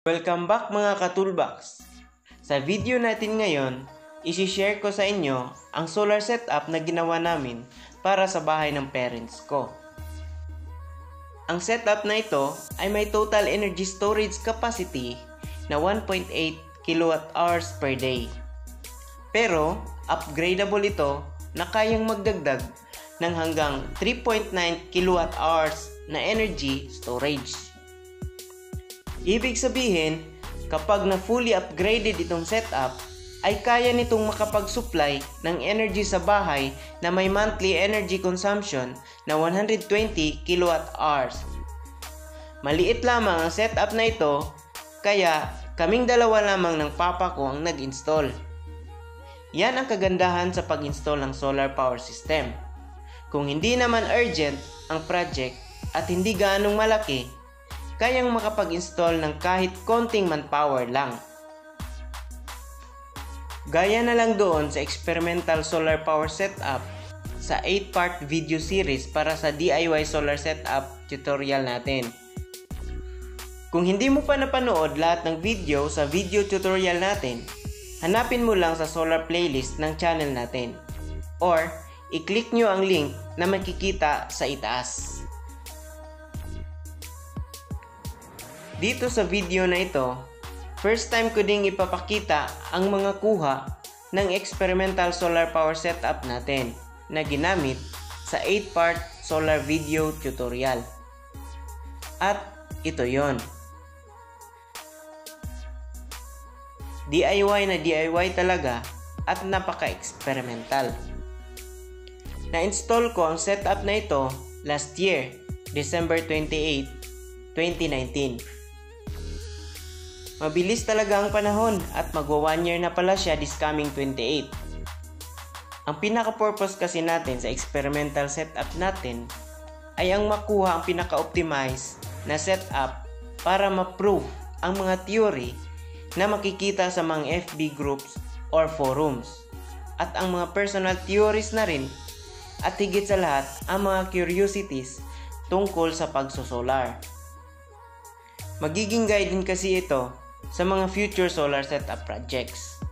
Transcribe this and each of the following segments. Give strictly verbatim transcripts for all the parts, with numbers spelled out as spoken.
Welcome back mga ka-toolbox! Sa video natin ngayon, isi-share ko sa inyo ang solar setup na ginawa namin para sa bahay ng parents ko. Ang setup na ito ay may total energy storage capacity na one point eight kilowatt hours per day. Pero, upgradable ito na kayang magdagdag ng hanggang three point nine kilowatt hours na energy storage. Ibig sabihin, kapag na fully upgraded itong setup, ay kaya nitong makapag-supply ng energy sa bahay na may monthly energy consumption na one hundred twenty kilowatt hours. Maliit lamang ang setup na ito, kaya kaming dalawa lamang ng papa ko ang nag-install. Yan ang kagandahan sa pag-install ng solar power system. Kung hindi naman urgent ang project at hindi gaanong malaki, kayang makapag-install ng kahit konting manpower lang. Gaya na lang doon sa experimental solar power setup sa eight part video series para sa D I Y solar setup tutorial natin. Kung hindi mo pa napanood lahat ng video sa video tutorial natin, hanapin mo lang sa solar playlist ng channel natin or i-click nyo ang link na makikita sa itaas. Dito sa video na ito, first time ko ding ipapakita ang mga kuha ng experimental solar power setup natin na ginamit sa eight part solar video tutorial. At ito yon. D I Y na D I Y talaga at napaka-experimental. Na-install ko ang setup na ito last year, December twenty-eighth, twenty nineteen. Mabilis talaga ang panahon at magwa one year na pala siya this coming twenty-eighth. Ang pinaka-purpose kasi natin sa experimental setup natin ay ang makuha ang pinaka-optimize na setup para ma-prove ang mga theory na makikita sa mga F B groups or forums at ang mga personal theories na rin at higit sa lahat ang mga curiosities tungkol sa pagsosolar. Magiging guide din kasi ito sa mga future solar setup projects.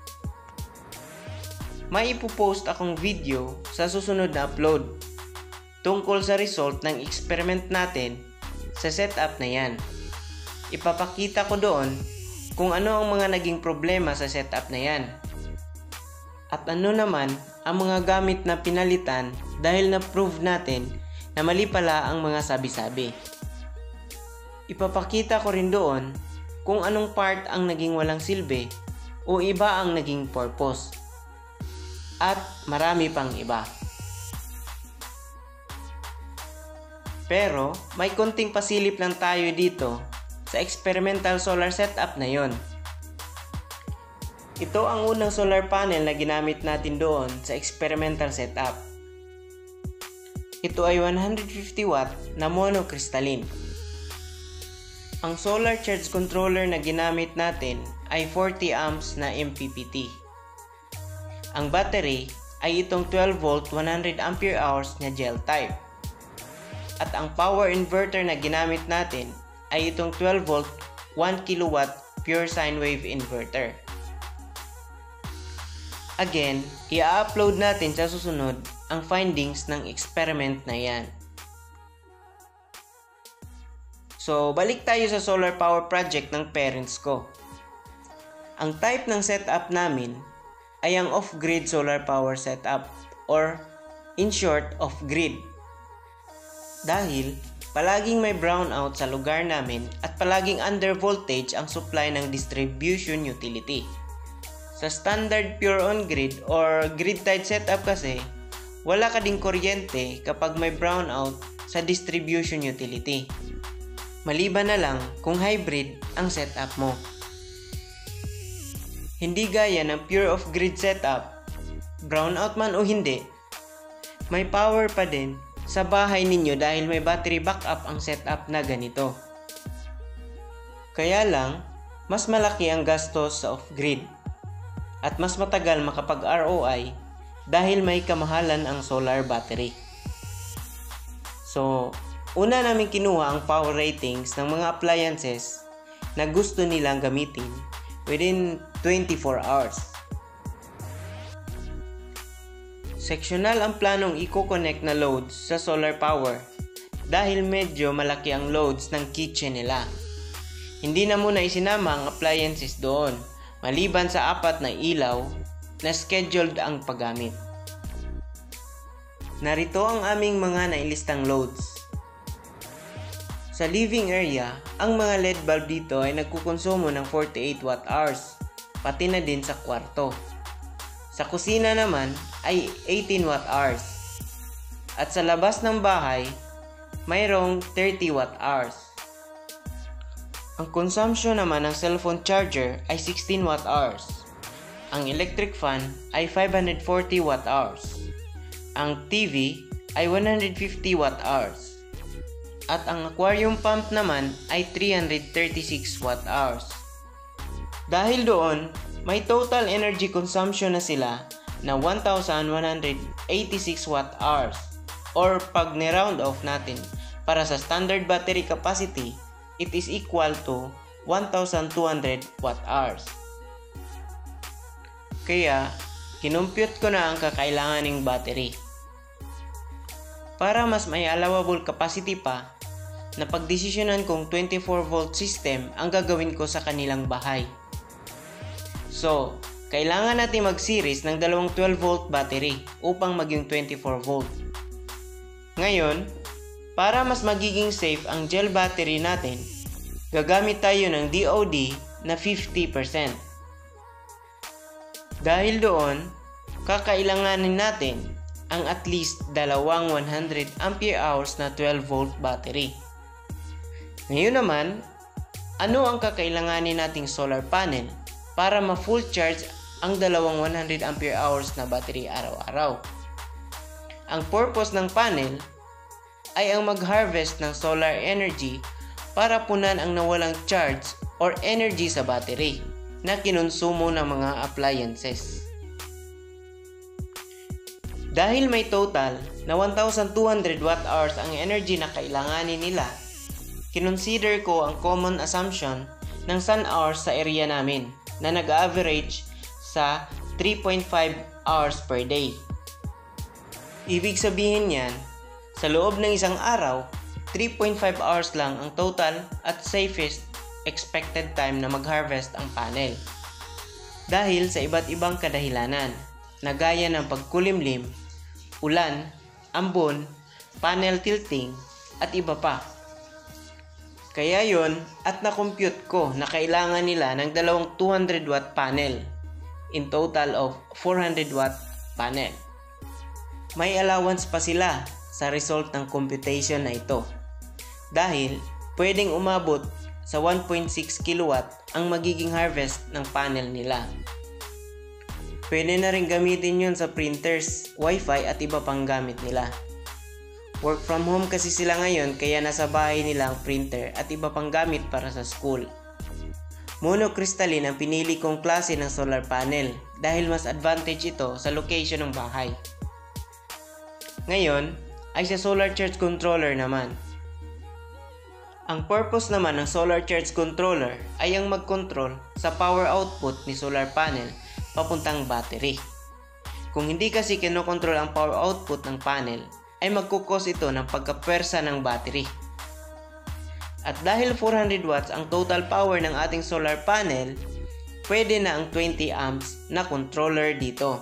May ipopost akong video sa susunod na upload tungkol sa result ng experiment natin sa setup na yan. Ipapakita ko doon kung ano ang mga naging problema sa setup na yan at ano naman ang mga gamit na pinalitan dahil na-prove natin na mali pala ang mga sabi-sabi. Ipapakita ko rin doon kung anong part ang naging walang silbi o iba ang naging purpose. At marami pang iba. Pero may konting pasilip lang tayo dito sa experimental solar setup na yon. Ito ang unang solar panel na ginamit natin doon sa experimental setup. Ito ay one hundred fifty watt na monocrystalline. Ang solar charge controller na ginamit natin ay forty amps na M P P T. Ang battery ay itong twelve volt one hundred ampere hours na gel type. At ang power inverter na ginamit natin ay itong twelve volt one kilowatt pure sine wave inverter. Again, i-upload natin sa susunod ang findings ng experiment na yan. So, balik tayo sa solar power project ng parents ko. Ang type ng setup namin ay ang off-grid solar power setup or in short, off-grid. Dahil palaging may brownout sa lugar namin at palaging under voltage ang supply ng distribution utility. Sa standard pure on-grid or grid-tied setup kasi, wala ka ding kuryente kapag may brownout sa distribution utility. Maliban na lang kung hybrid ang setup mo. Hindi gaya ng pure off-grid setup, brownout man o hindi, may power pa din sa bahay ninyo dahil may battery backup ang setup na ganito. Kaya lang, mas malaki ang gastos sa off-grid at mas matagal makapag-R O I dahil may kamahalan ang solar battery. So, una namin kinuha ang power ratings ng mga appliances na gusto nilang gamitin within twenty-four hours. Seksyonal ang planong i-connect na loads sa solar power dahil medyo malaki ang loads ng kitchen nila. Hindi na muna isinama ang appliances doon, maliban sa apat na ilaw na scheduled ang paggamit. Narito ang aming mga nailistang loads. Sa living area, ang mga L E D bulb dito ay nagkukonsumo ng forty-eight watt hours, pati na din sa kwarto. Sa kusina naman ay eighteen watt hours. At sa labas ng bahay, mayroong thirty watt hours. Ang consumption naman ng cellphone charger ay sixteen watt hours. Ang electric fan ay five hundred forty watt hours. Ang T V ay one hundred fifty watt hours. At ang aquarium pump naman ay three hundred thirty-six watt hours. Dahil doon, may total energy consumption na sila na one thousand one hundred eighty-six watt hours, or pag ni-round off natin para sa standard battery capacity, it is equal to one thousand two hundred watt hours. Kaya, kinumpute ko na ang kakailanganing battery. Para mas may allowable capacity pa, napagdesisyonan kong twenty-four volt system ang gagawin ko sa kanilang bahay. So, kailangan natin mag-series ng dalawang twelve volt battery upang maging twenty-four volt. Ngayon, para mas magiging safe ang gel battery natin, gagamit tayo ng D O D na fifty percent. Dahil doon, kakailanganin natin ang at least dalawang one hundred ampere hours na twelve volt battery. Ngayon naman, ano ang kakailanganin nating solar panel para ma-full charge ang dalawang one hundred ampere hours na battery araw-araw? Ang purpose ng panel ay ang mag-harvest ng solar energy para punan ang nawalang charge or energy sa battery na kinonsumo ng mga appliances. Dahil may total na one thousand two hundred watt hours ang energy na kailanganin nila, kinonsider ko ang common assumption ng sun hours sa area namin na nag-average sa three point five hours per day. Ibig sabihin yan, sa loob ng isang araw, three point five hours lang ang total at safest expected time na mag-harvest ang panel. Dahil sa iba't ibang kadahilanan, na gaya ng pagkulimlim, ulan, ambon, panel tilting, at iba pa. Kaya yon at na-compute ko na kailangan nila ng dalawang two hundred watt panel, in total of four hundred watt panel. May allowance pa sila sa result ng computation na ito, dahil pwedeng umabot sa one point six kilowatt ang magiging harvest ng panel nila. Pwede na rin gamitin yun sa printers, wifi at iba pang gamit nila. Work from home kasi sila ngayon kaya nasa bahay nila ang printer at iba pang gamit para sa school. Monocrystalline ang pinili kong klase ng solar panel dahil mas advantage ito sa location ng bahay. Ngayon ay sa solar charge controller naman. Ang purpose naman ng solar charge controller ay ang mag-control sa power output ni solar panel papuntang battery. Kung hindi kasi kinokontrol ang power output ng panel, ay magkukos ito ng pagkapwersa ng battery. At dahil four hundred watts ang total power ng ating solar panel, pwede na ang twenty amps na controller dito.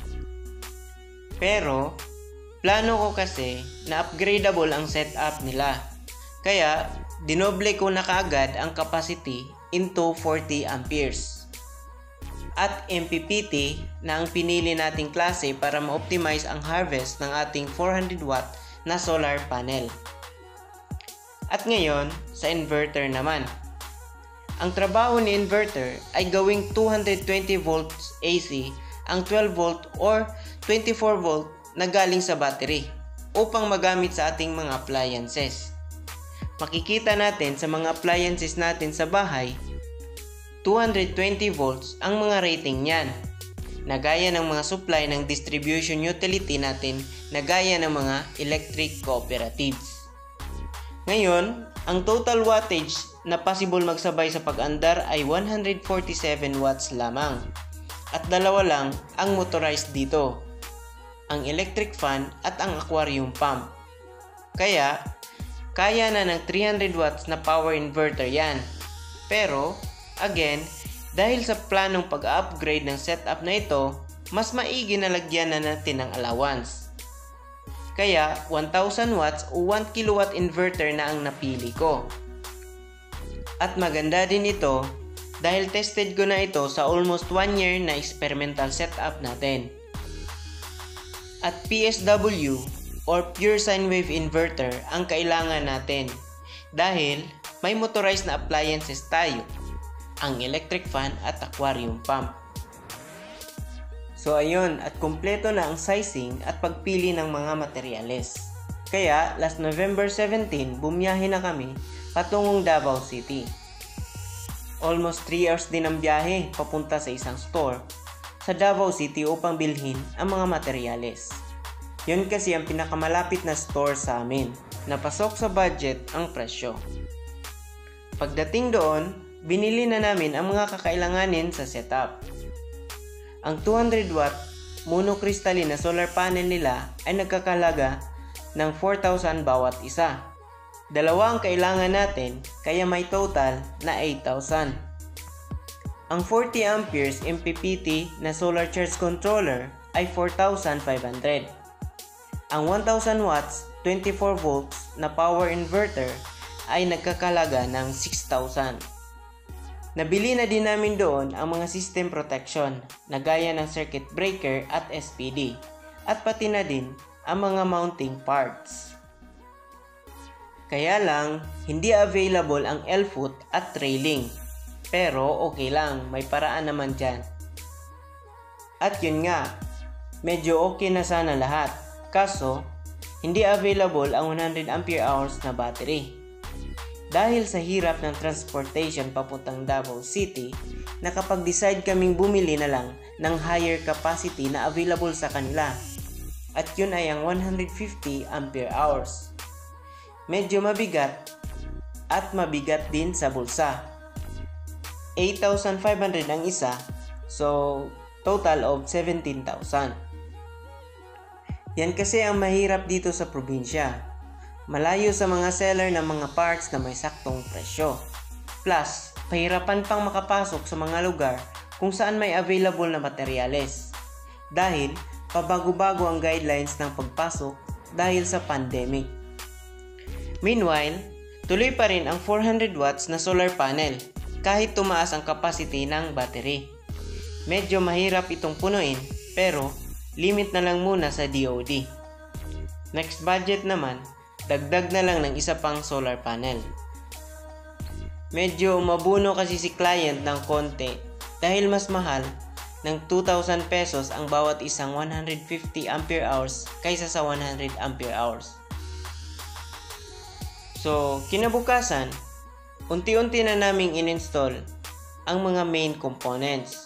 Pero, plano ko kasi na upgradable ang setup nila. Kaya, dinoble ko na kaagad ang capacity into forty amperes. At M P P T na ang pinili nating klase para ma-optimize ang harvest ng ating four hundred watt na solar panel. At ngayon, sa inverter naman. Ang trabaho ni inverter ay gawing two hundred twenty volts A C ang twelve volt or twenty-four volt na galing sa battery upang magamit sa ating mga appliances. Makikita natin sa mga appliances natin sa bahay, two hundred twenty volts ang mga rating niyan, na gaya ng mga supply ng distribution utility natin na gaya ng mga electric cooperatives. Ngayon, Ang total wattage na possible magsabay sa pag-andar ay one hundred forty-seven watts lamang. At dalawa lang ang motorized dito, ang electric fan at ang aquarium pump. Kaya, kaya na ng three hundred watts na power inverter yan. Pero, again, dahil sa planong pag-upgrade ng setup na ito, mas maigi na lagyan na natin ng allowance. Kaya, one thousand watts o one kilowatt inverter na ang napili ko. At maganda din ito dahil tested ko na ito sa almost one year na experimental setup natin. At P S W or Pure Sine Wave Inverter ang kailangan natin dahil may motorized na appliances tayo, ang electric fan at aquarium pump. So ayun, at kumpleto na ang sizing at pagpili ng mga materyales. Kaya last November seventeen, bumiyahe na kami patungong Davao City. Almost three hours din ang biyahe papunta sa isang store sa Davao City upang bilhin ang mga materyales. Yun kasi ang pinakamalapit na store sa amin, napasok sa budget ang presyo. Pagdating doon, binili na namin ang mga kakailanganin sa setup. Ang two hundred watt monocrystalline na solar panel nila ay nagkakalaga ng four thousand bawat isa. Dalawa ang kailangan natin, kaya may total na eight thousand. Ang forty amperes M P P T na solar charge controller ay four thousand five hundred. Ang one thousand watts twenty-four volts na power inverter ay nagkakalaga ng six thousand. Nabili na din namin doon ang mga system protection na gaya ng circuit breaker at S P D at pati na din ang mga mounting parts. Kaya lang, hindi available ang L-foot at trailing. Pero okay lang, may paraan naman dyan. At yun nga, medyo okay na sana lahat. Kaso, hindi available ang one hundred ampere hours na battery. Dahil sa hirap ng transportation papuntang Davao City, nakapag-decide kaming bumili na lang ng higher capacity na available sa kanila. At yun ay ang one hundred fifty ampere hours. Medyo mabigat at mabigat din sa bulsa. eight thousand five hundred ang isa, so total of seventeen thousand. Yan kasi ang mahirap dito sa probinsya. Malayo sa mga seller ng mga parts na may saktong presyo. Plus, pahirapan pang makapasok sa mga lugar kung saan may available na materyales. Dahil, pabago-bago ang guidelines ng pagpasok dahil sa pandemic. Meanwhile, tuloy pa rin ang four hundred watts na solar panel kahit tumaas ang capacity ng battery. Medyo mahirap itong punuin pero limit na lang muna sa D O D. Next budget naman, dagdag na lang ng isa pang solar panel. Medyo mabuno kasi si client ng konti dahil mas mahal ng two thousand pesos ang bawat isang one hundred fifty ampere hours kaysa sa one hundred ampere hours. So, kinabukasan, unti-unti na naming in-install ang mga main components.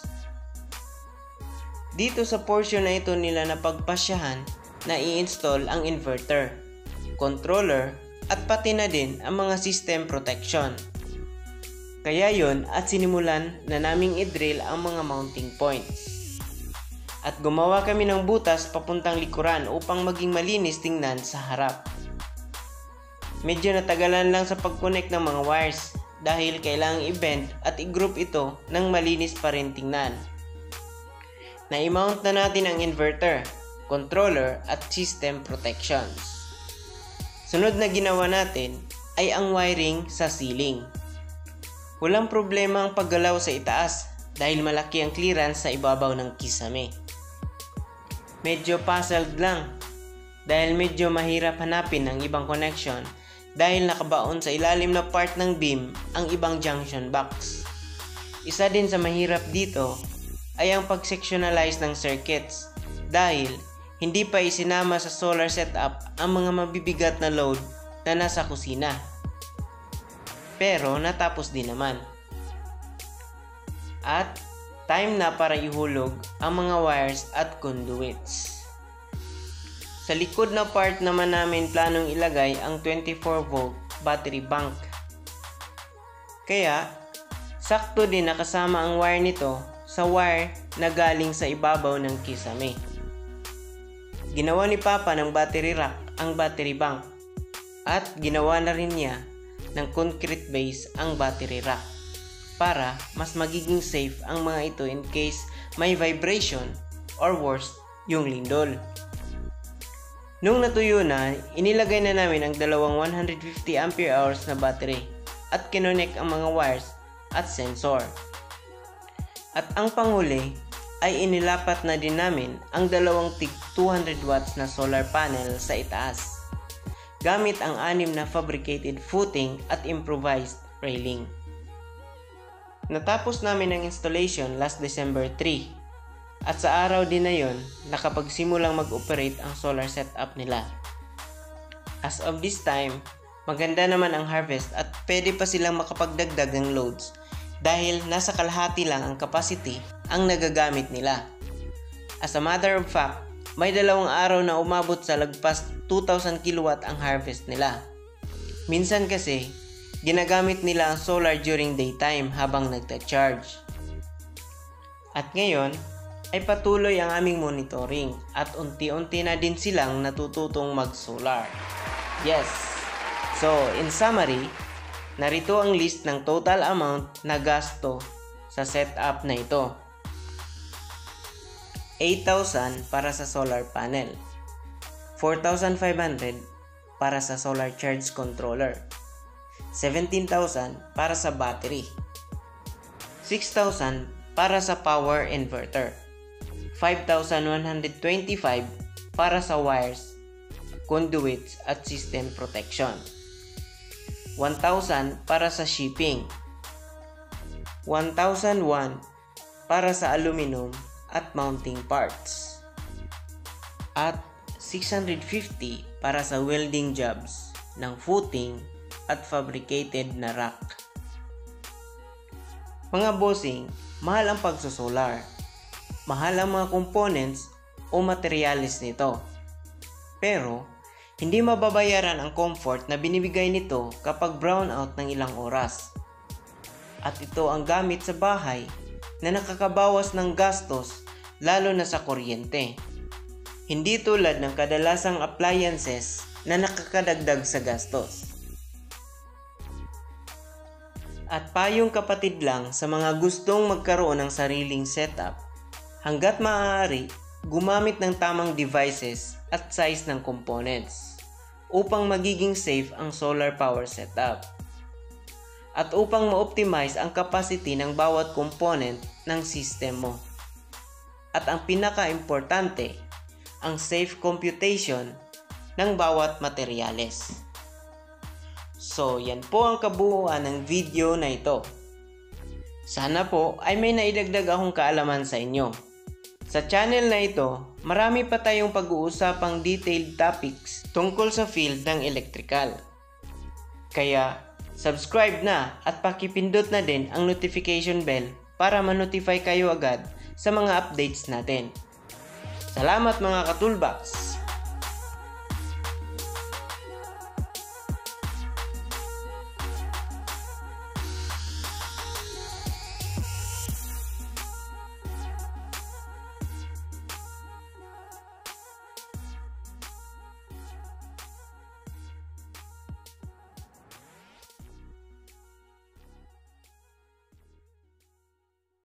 Dito sa portion na ito nila na pagpasyahan na i-install ang inverter, controller, at pati na din ang mga system protection. Kaya yon at sinimulan na naming i-drill ang mga mounting points. At gumawa kami ng butas papuntang likuran upang maging malinis tingnan sa harap. Medyo natagalan lang sa pag-connect ng mga wires dahil kailangang i-bend at i-group ito nang malinis pa rin tingnan. Na-i-mount na natin ang inverter, controller at system protections. Sunod na ginawa natin ay ang wiring sa ceiling. Walang problema ang paggalaw sa itaas dahil malaki ang clearance sa ibabaw ng kisame. Medyo puzzled lang dahil medyo mahirap hanapin ang ibang connection dahil nakabaon sa ilalim na part ng beam ang ibang junction box. Isa din sa mahirap dito ay ang pag-sectionalize ng circuits dahil hindi pa isinama sa solar setup ang mga mabibigat na load na nasa kusina. Pero natapos din naman. At time na para ihulog ang mga wires at conduits. Sa likod na part naman namin planong ilagay ang twenty-four volt battery bank Kaya, sakto din nakasama ang wire nito sa wire na galing sa ibabaw ng kisame. Ginawa ni Papa ng battery rack ang battery bank at ginawa na rin niya ng concrete base ang battery rack para mas magiging safe ang mga ito in case may vibration or worse, yung lindol. Nung natuyo na, inilagay na namin ang dalawang one hundred fifty ampere hours na battery at kinonek ang mga wires at sensor. At ang panghuli ay inilapat na din namin ang dalawang tig two hundred watts na solar panel sa itaas gamit ang anim na fabricated footing at improvised railing. Natapos namin ang installation last December three at sa araw din na yon nakapagsimulang mag-operate ang solar setup nila. As of this time, maganda naman ang harvest at pwede pa silang makapagdagdag ng loads dahil nasa kalahati lang ang capacity ang nagagamit nila. As a matter of fact, may dalawang araw na umabot sa lagpas two thousand kilowatt ang harvest nila. Minsan kasi, ginagamit nila ang solar during daytime habang nagta-charge. At ngayon, ay patuloy ang aming monitoring at unti-unti na din silang natututong mag-solar. Yes! So, in summary, narito ang list ng total amount na gasto sa setup na ito. eight thousand para sa solar panel, four thousand five hundred para sa solar charge controller, seventeen thousand para sa battery, six thousand para sa power inverter, five thousand one hundred twenty-five para sa wires, conduits at system protection, one thousand para sa shipping, one thousand one para sa aluminum at mounting parts, at six hundred fifty para sa welding jobs ng footing at fabricated na rack. Mga bossing, mahal ang pagsosolar. Mahal ang mga components o materyales nito. Pero, hindi mababayaran ang comfort na binibigay nito kapag brownout ng ilang oras. At ito ang gamit sa bahay na nakakabawas ng gastos lalo na sa kuryente. Hindi tulad ng kadalasang appliances na nakakadagdag sa gastos. At payong kapatid lang sa mga gustong magkaroon ng sariling setup, hanggat maaari, gumamit ng tamang devices at size ng components upang magiging safe ang solar power setup at upang ma-optimize ang capacity ng bawat component ng system mo. At ang pinaka-importante, ang safe computation ng bawat materyales. So, yan po ang kabuuan ng video na ito. Sana po ay may naidagdag akong kaalaman sa inyo. Sa channel na ito, marami pa tayong pag-uusapang detailed topics tungkol sa field ng electrical. Kaya, subscribe na at pakipindot na din ang notification bell para ma-notify kayo agad sa mga updates natin. Salamat mga katulbaks!